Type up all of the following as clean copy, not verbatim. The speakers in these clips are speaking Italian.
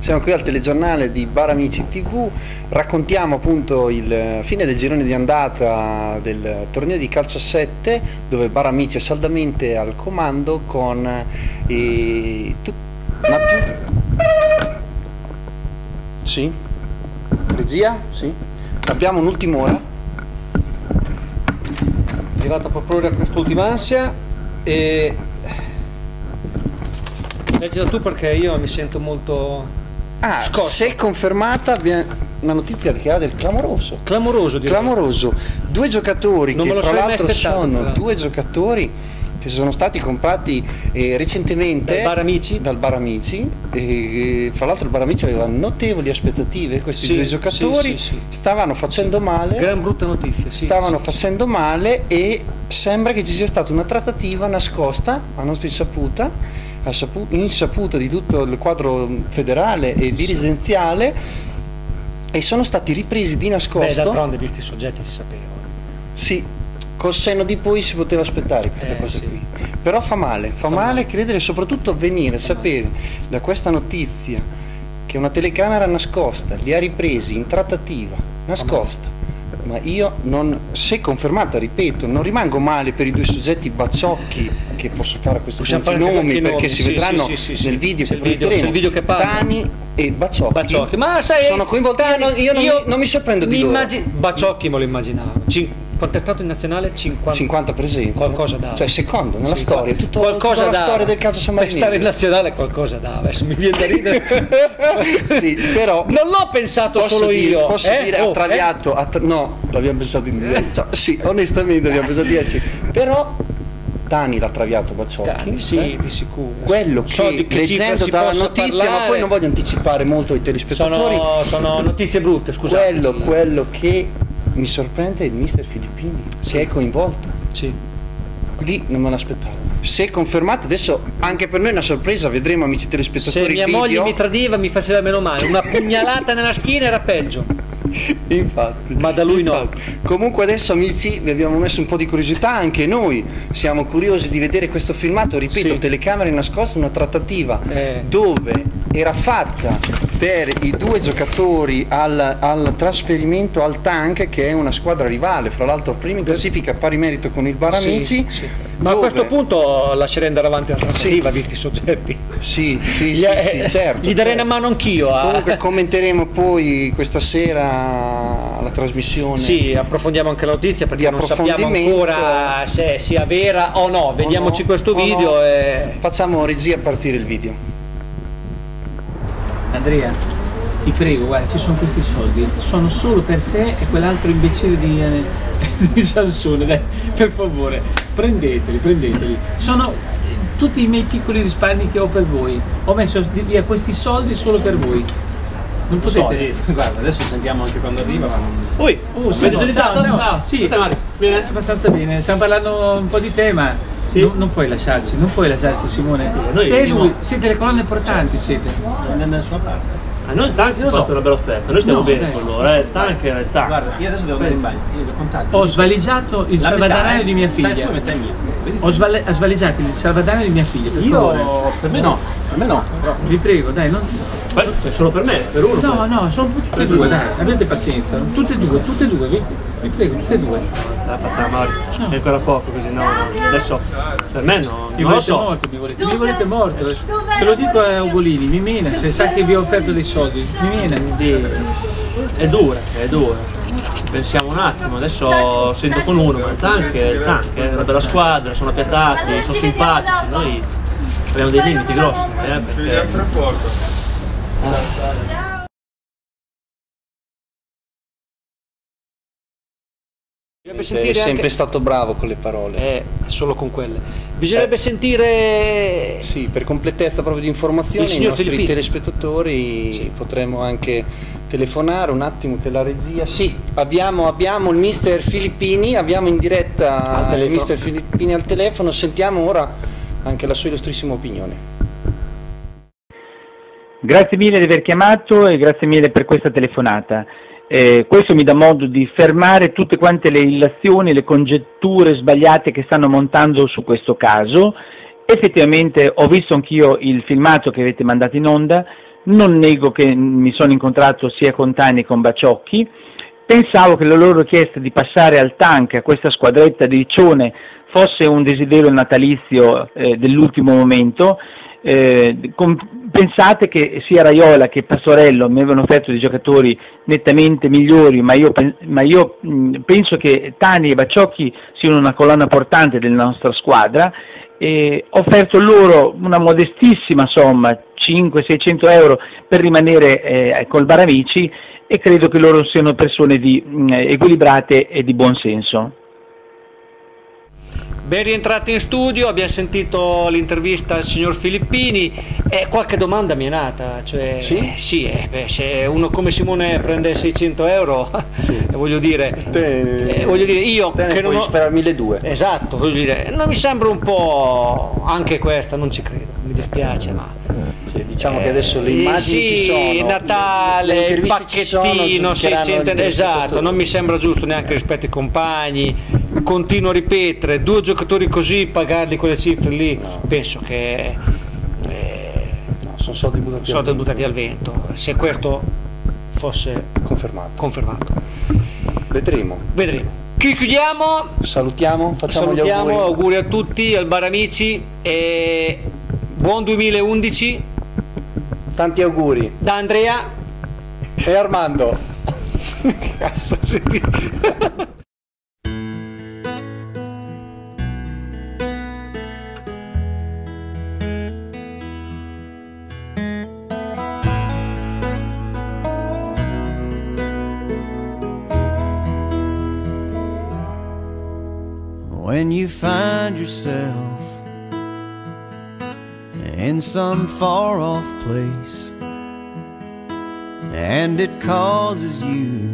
Siamo qui al telegiornale di Bar Amici TV, raccontiamo appunto il fine del girone di andata del torneo di calcio a 7, dove Bar Amici è saldamente al comando con Sì? Regia? Sì? Abbiamo un'ultima ora. È arrivata proprio quest'ultima ansia e leggila tu perché io mi sento molto scosso. Se confermata una notizia che ha del clamoroso. Clamoroso, direi. Clamoroso. Due giocatori non che me lo fra sarei mai l'altro aspettato, sono però. due giocatori che sono stati comprati recentemente dal Bar Amici. E fra l'altro il Bar Amici aveva notevoli aspettative. Questi due giocatori stavano facendo male, gran brutta notizia, stavano facendo male, e sembra che ci sia stata una trattativa nascosta a nostra insaputa, insaputa di tutto il quadro federale e dirigenziale, e sono stati ripresi di nascosto. D'altronde visti i soggetti si sapeva. Sì, col senno di poi si poteva aspettare questa cosa qui, però fa male credere, soprattutto venire a sapere da questa notizia che una telecamera nascosta li ha ripresi in trattativa nascosta. Ma io non, se confermata, ripeto, non rimango male per i due soggetti bacciocchi, che posso fare questo nomi perché si vedranno nel video che proietteremo, Tani e Baciocchi. Ma sai, sono coinvolti, io non mi sorprendo di loro. Baciocchi me lo immaginavo. Quanto è stato in nazionale? 50 presenze. Qualcosa dava. Cioè secondo nella storia, tutta la storia del calcio sammarinese. Per stare in nazionale qualcosa dava, adesso mi viene da ridere. Sì, però non l'ho pensato io. Posso dire, ha traviato, no, l'abbiamo pensato in 10. Sì, onestamente l'abbiamo pensato 10. Però Tani l'ha traviato Baciocchi. Sì, di sicuro. Quello che leggendo dalla notizia, ma poi non voglio anticipare molto ai telespettatori. Sono notizie brutte, scusate. Quello che mi sorprende è il mister Filippini, che è coinvolto. Sì. Lì non me l'aspettavo. Se confermato, adesso anche per noi è una sorpresa, vedremo, amici telespettatori. Se mia moglie mi tradiva mi faceva meno male, una pugnalata nella schiena era peggio. Infatti. Ma da lui no. Comunque adesso, amici, vi abbiamo messo un po' di curiosità, anche noi siamo curiosi di vedere questo filmato, ripeto, telecamere nascoste, una trattativa dove era fatta per i due giocatori al trasferimento al Tank, che è una squadra rivale, fra l'altro prima in classifica, pari merito con il Bar Amici. Ma a questo punto lascerei andare avanti la trattativa, visti i soggetti. Sì, certo. Gli darei una mano anch'io. Comunque commenteremo poi questa sera la trasmissione. Sì, approfondiamo anche la notizia, perché non sappiamo ancora se sia vera o no. Vediamoci questo video e facciamo regia partire il video. Andrea, ti prego, guarda, ci sono questi soldi, sono solo per te e quell'altro imbecille di Sansone, dai, per favore, prendeteli. Sono tutti i miei piccoli risparmi che ho per voi. Ho messo via questi soldi solo per voi. Non potete. Guarda, adesso sentiamo anche quando arriva, ma non. Ciao. Sì, bene, abbastanza bene. Stiamo parlando un po' di te, ma non puoi lasciarci, Simone. Te e lui siete le colonne portanti, siete. Non da nessuna parte. A noi il Tank ci ha fatto una bella offerta, noi stiamo bene con loro, il Tank era il Tank. Guarda, io adesso devo andare in bagno, io li ho contatti. Ho svaligiato il salvadanaio di mia figlia. Ho svaligiato il salvadanaio di mia figlia, per favore. Per me no. Vi prego, dai, non. Solo per me, per uno. No, sono tutte e due, dai, avete pazienza. Tutte e due, vi prego, tutte e due. Facciamo è ancora poco così, no. Adesso per me no. Mi volete morto, mi volete morto. Se lo dico a Ugolini, mi mena, cioè sa che vi ho offerto dei soldi, mi mena. È dura. Pensiamo un attimo, adesso sento con uno, ma il Tank è una bella squadra, sono appiattati, sono simpatici, noi abbiamo dei limiti grossi, perché. È sempre stato bravo con le parole. Solo con quelle. Bisognerebbe sentire. Sì, per completezza proprio di informazioni, i nostri telespettatori potremmo anche telefonare un attimo, che la regia. Sì, abbiamo il mister Filippini, abbiamo in diretta il mister Filippini al telefono, sentiamo ora anche la sua illustrissima opinione. Grazie mille di aver chiamato e grazie mille per questa telefonata. Questo mi dà modo di fermare tutte quante le illazioni, le congetture sbagliate che stanno montando su questo caso. Effettivamente ho visto anch'io il filmato che avete mandato in onda, non nego che mi sono incontrato sia con Tani che con Baciocchi. Pensavo che la loro richiesta di passare al tank, a questa squadretta di Riccione, fosse un desiderio natalizio dell'ultimo momento. Pensate che sia Raiola che Pastorello mi avevano offerto dei giocatori nettamente migliori, ma io penso che Tani e Baciocchi siano una colonna portante della nostra squadra. Ho offerto loro una modestissima somma, 500-600 euro, per rimanere col Baramici, e credo che loro siano persone equilibrate e di buon senso. Ben rientrati in studio, abbiamo sentito l'intervista al signor Filippini e qualche domanda mi è nata, cioè, sì, se uno come Simone prende 600 euro, voglio dire io che non ho sperare 1.200. Esatto, voglio dire, non mi sembra un po' anche questa, non ci credo, mi dispiace, ma diciamo che adesso le immagini ci sono, Natale, il pacchettino, 600, esatto, non mi sembra giusto neanche rispetto ai compagni. Continuo a ripetere, 2 giocatori così, pagarli quelle cifre lì, penso che sono soldi buttati al vento. Se questo fosse confermato. Vedremo. Chiudiamo. Salutiamo gli auguri a tutti, al Baramici, e buon 2011. Tanti auguri da Andrea e Armando. Cazzo, senti. When you find yourself in some far-off place and it causes you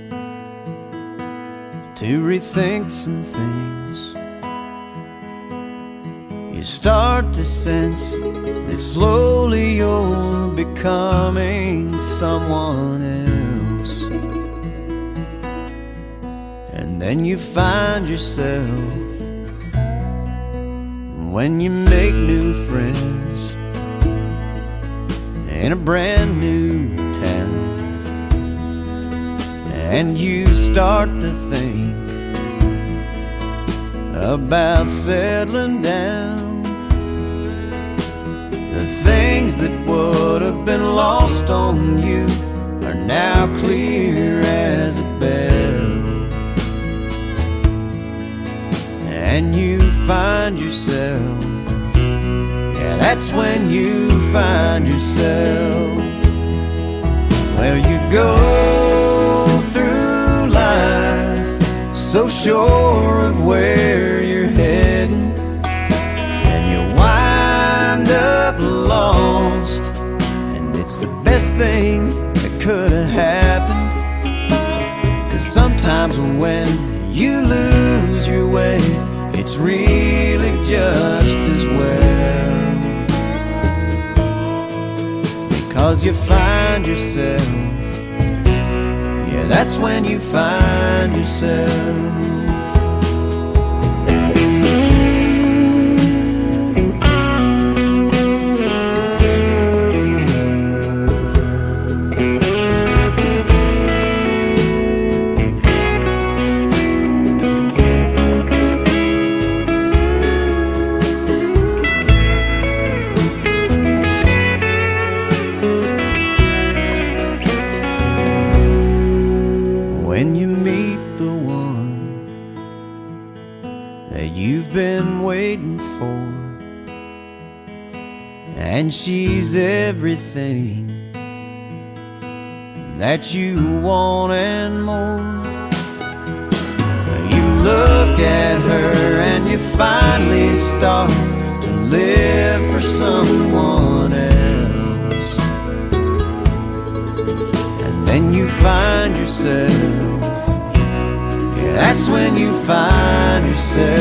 to rethink some things, you start to sense that slowly you're becoming someone else. And then you find yourself, when you make new friends in a brand new town, and you start to think about settling down, the things that would have been lost on you are now clear as a bell. And you find yourself, yeah, that's when you find yourself. Well, you go through life so sure of where you're heading, and you wind up lost, and it's the best thing that could have happened. 'Cause sometimes when you lose your way, it's really just as well, because you find yourself, yeah, that's when you find yourself. When you meet the one that you've been waiting for, and she's everything that you want and more, you look at her and you finally start to live for someone else. And then you find yourself, yeah, that's when you find yourself.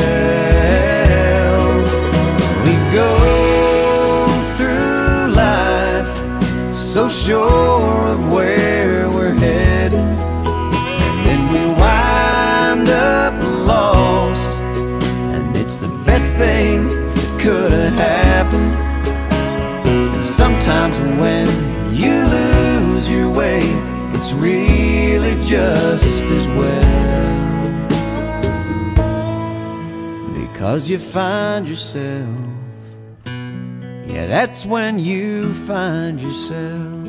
We go through life so sure of where we're headed, and then we wind up lost, and it's the best thing that could have happened. And sometimes when you lose your way, it's really just as well, because you find yourself, yeah, that's when you find yourself.